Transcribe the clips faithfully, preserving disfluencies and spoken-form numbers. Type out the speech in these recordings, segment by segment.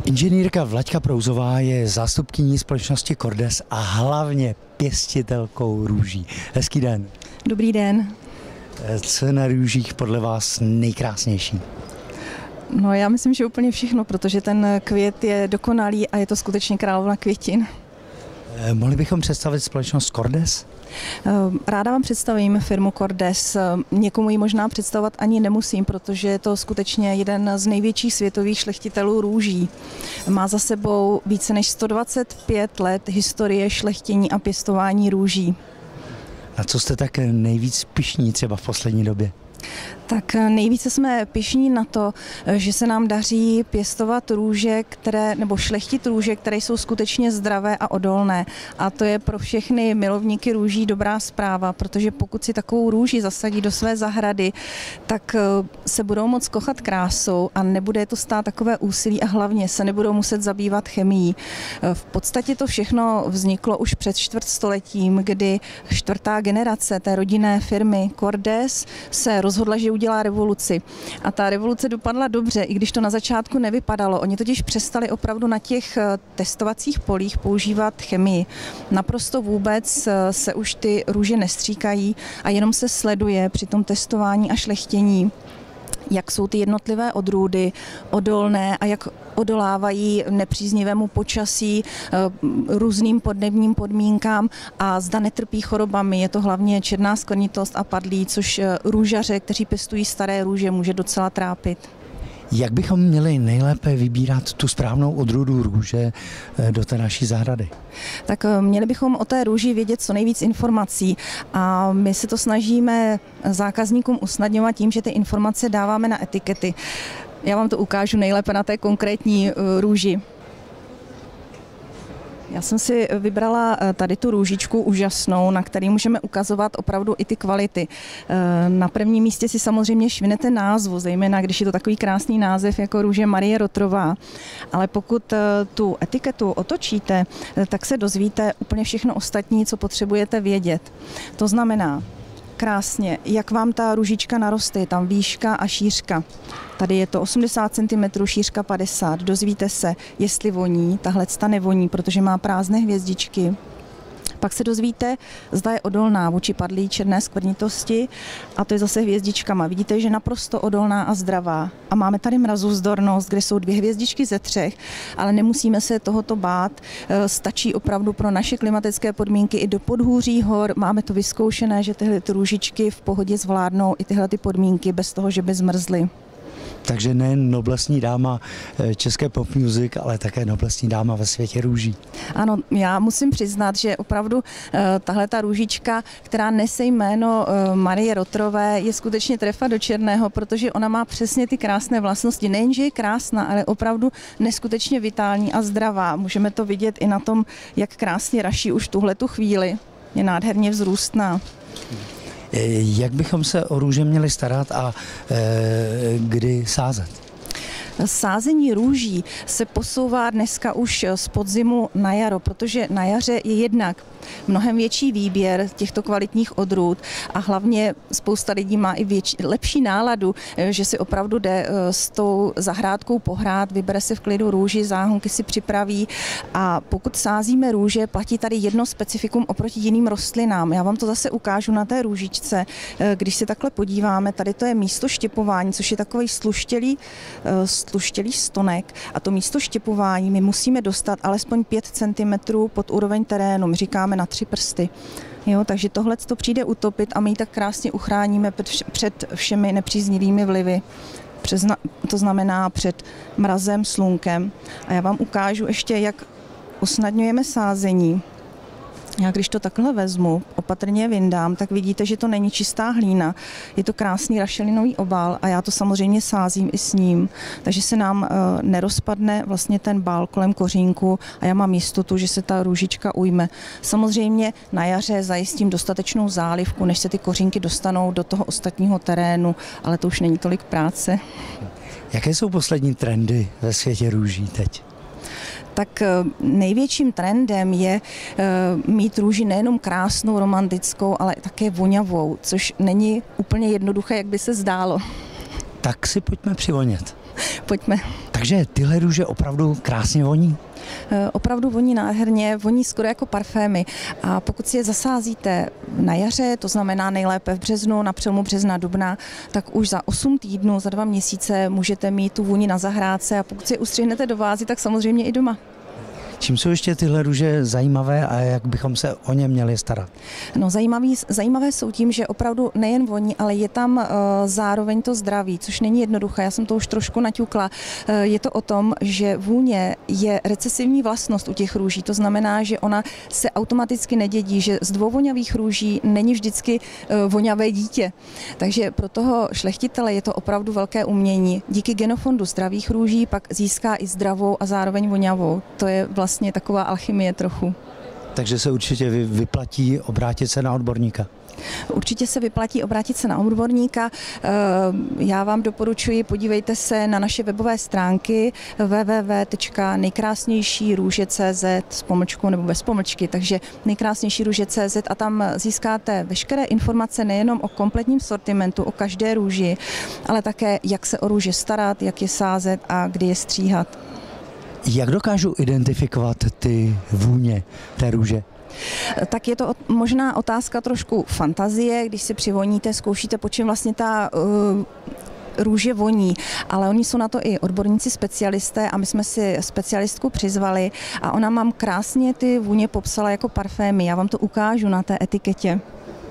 Inženýrka Vlaďka Prouzová je zástupkyní společnosti Cordes a hlavně pěstitelkou růží. Hezký den. Dobrý den. Co je na růžích podle vás nejkrásnější? No já myslím, že úplně všechno, protože ten květ je dokonalý a je to skutečně královna květin. Mohli bychom představit společnost Cordes? Ráda vám představím firmu Cordes. Někomu ji možná představovat ani nemusím, protože je to skutečně jeden z největších světových šlechtitelů růží. Má za sebou více než sto dvacet pět let historie šlechtění a pěstování růží. Na co jste tak nejvíc pyšní třeba v poslední době? Tak nejvíce jsme pyšní na to, že se nám daří pěstovat růže, které, nebo šlechtit růže, které jsou skutečně zdravé a odolné. A to je pro všechny milovníky růží dobrá zpráva, protože pokud si takovou růži zasadí do své zahrady, tak se budou moc kochat krásou a nebude to stát takové úsilí a hlavně se nebudou muset zabývat chemií. V podstatě to všechno vzniklo už před čtvrtstoletím, kdy čtvrtá generace té rodinné firmy Cordes se rozhodla, že udělá revoluci. A ta revoluce dopadla dobře, i když to na začátku nevypadalo. Oni totiž přestali opravdu na těch testovacích polích používat chemii. Naprosto vůbec se už ty růže nestříkají a jenom se sleduje při tom testování a šlechtění, jak jsou ty jednotlivé odrůdy odolné a jak odolávají nepříznivému počasí, různým podnebním podmínkám a zda netrpí chorobami. Je to hlavně černá skvrnitost a padlí, což růžaře, kteří pěstují staré růže, může docela trápit. Jak bychom měli nejlépe vybírat tu správnou odrůdu růže do té naší zahrady? Tak měli bychom o té růži vědět co nejvíc informací a my se to snažíme zákazníkům usnadňovat tím, že ty informace dáváme na etikety. Já vám to ukážu nejlépe na té konkrétní růži. Já jsem si vybrala tady tu růžičku úžasnou, na který můžeme ukazovat opravdu i ty kvality. Na prvním místě si samozřejmě všimnete názvu, zejména když je to takový krásný název jako růže Marie Rotrová. Ale pokud tu etiketu otočíte, tak se dozvíte úplně všechno ostatní, co potřebujete vědět. To znamená, krásně, jak vám ta růžička naroste, je tam výška a šířka. Tady je to osmdesát centimetrů, šířka padesát. Dozvíte se, jestli voní, tahle ta nevoní, protože má prázdné hvězdičky. Pak se dozvíte, zda je odolná vůči padlí černé skvrnitosti a to je zase hvězdičkama. Vidíte, že je naprosto odolná a zdravá. A máme tady mrazůzdornost, kde jsou dvě hvězdičky ze třech, ale nemusíme se tohoto bát. Stačí opravdu pro naše klimatické podmínky i do podhůří hor. Máme to vyzkoušené, že tyhle ty růžičky v pohodě zvládnou i tyhle ty podmínky bez toho, že by zmrzly. Takže nejen noblesní dáma české pop music, ale také noblesní dáma ve světě růží. Ano, já musím přiznat, že opravdu tahle ta růžička, která nese jméno Marie Rotrové, je skutečně trefa do černého, protože ona má přesně ty krásné vlastnosti. Nejenže je krásná, ale opravdu neskutečně vitální a zdravá. Můžeme to vidět i na tom, jak krásně raší už tuhletu chvíli. Je nádherně vzrůstná. Jak bychom se o růže měli starat a e, kdy sázet? Sázení růží se posouvá dneska už z podzimu na jaro, protože na jaře je jednak mnohem větší výběr těchto kvalitních odrůd a hlavně spousta lidí má i větší, lepší náladu, že si opravdu jde s tou zahrádkou pohrát, vybere si v klidu růži, záhonky si připraví a pokud sázíme růže, platí tady jedno specifikum oproti jiným rostlinám. Já vám to zase ukážu na té růžičce. Když se takhle podíváme, tady to je místo štěpování, což je takový sluštělý, sluštělý stonek a to místo štěpování my musíme dostat alespoň pět centimetrů pod úroveň terénu. My říkáme na tři prsty. Jo, takže tohle to přijde utopit a my ji tak krásně uchráníme před všemi nepříznivými vlivy. Přezna, to znamená před mrazem, slunkem. A já vám ukážu ještě, jak usnadňujeme sázení. Já když to takhle vezmu, opatrně vyndám, tak vidíte, že to není čistá hlína. Je to krásný rašelinový obal a já to samozřejmě sázím i s ním. Takže se nám e, nerozpadne vlastně ten bál kolem kořínku a já mám jistotu, že se ta růžička ujme. Samozřejmě na jaře zajistím dostatečnou zálivku, než se ty kořínky dostanou do toho ostatního terénu, ale to už není tolik práce. Jaké jsou poslední trendy ve světě růží teď? Tak největším trendem je mít růži nejenom krásnou, romantickou, ale také vonavou, což není úplně jednoduché, jak by se zdálo. Tak si pojďme přivonět. Pojďme. Takže tyhle růže opravdu krásně voní? Opravdu voní nádherně, voní skoro jako parfémy. A pokud si je zasázíte na jaře, to znamená nejlépe v březnu, na přelomu března dubna, tak už za osm týdnů, za dva měsíce můžete mít tu vůni na zahrádce a pokud si je ustřihnete do vázy, tak samozřejmě i doma. Čím jsou ještě tyhle růže zajímavé a jak bychom se o ně měli starat? No, zajímavý, zajímavé jsou tím, že opravdu nejen voní, ale je tam uh, zároveň to zdraví, což není jednoduché. Já jsem to už trošku naťukla. Uh, je to o tom, že vůně je recesivní vlastnost u těch růží. To znamená, že ona se automaticky nedědí, že z dvou voňavých růží není vždycky uh, voňavé dítě. Takže pro toho šlechtitele je to opravdu velké umění. Díky genofondu zdravých růží pak získá i zdravou a zároveň voňavou. To je vlastně vlastně taková alchymie trochu. Takže se určitě vyplatí obrátit se na odborníka. Určitě se vyplatí obrátit se na odborníka. Já vám doporučuji, podívejte se na naše webové stránky w w w tečka nejkrásnější růže tečka c z s pomlčkou nebo bez pomlčky, takže nejkrásnější růže tečka c z a tam získáte veškeré informace nejenom o kompletním sortimentu, o každé růži, ale také jak se o růže starat, jak je sázet a kdy je stříhat. Jak dokážu identifikovat ty vůně té růže? Tak je to možná otázka trošku fantazie, když si přivoníte, zkoušíte, po čem vlastně ta uh, růže voní, ale oni jsou na to i odborníci, specialisté a my jsme si specialistku přizvali a ona mám krásně ty vůně popsala jako parfémy. Já vám to ukážu na té etiketě.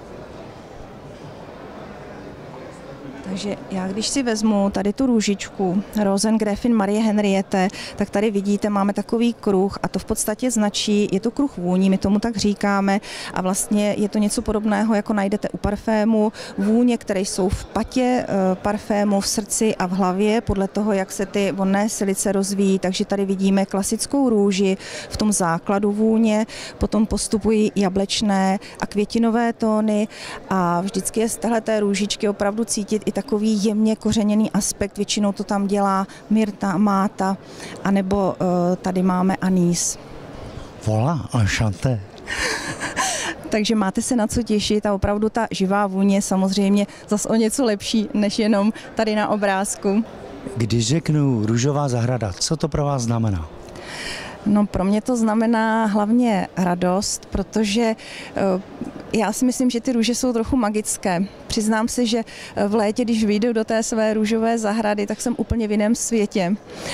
Takže já když si vezmu tady tu růžičku Rosengräfin Marie Henriette, tak tady vidíte, máme takový kruh a to v podstatě značí, je to kruh vůní, my tomu tak říkáme a vlastně je to něco podobného, jako najdete u parfému, vůně, které jsou v patě parfému, v srdci a v hlavě, podle toho, jak se ty vonné silice rozvíjí, takže tady vidíme klasickou růži v tom základu vůně, potom postupují jablečné a květinové tóny a vždycky je z téhleté růžičky opravdu cítit i takový jemně kořeněný aspekt, většinou to tam dělá myrta, máta, anebo uh, tady máme anýs. Voilà, enchanté. Takže máte se na co těšit a opravdu ta živá vůně je samozřejmě zas o něco lepší, než jenom tady na obrázku. Když řeknu růžová zahrada, co to pro vás znamená? No, pro mě to znamená hlavně radost, protože já si myslím, že ty růže jsou trochu magické. Přiznám se, že v létě, když vyjdu do té své růžové zahrady, tak jsem úplně v jiném světě.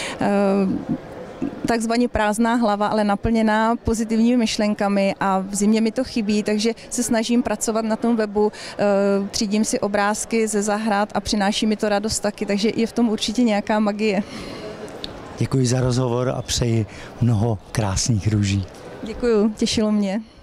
Takzvaně prázdná hlava, ale naplněná pozitivními myšlenkami a v zimě mi to chybí, takže se snažím pracovat na tom webu, třídím si obrázky ze zahrad a přináší mi to radost taky, takže je v tom určitě nějaká magie. Děkuji za rozhovor a přeji mnoho krásných růží. Děkuju, těšilo mě.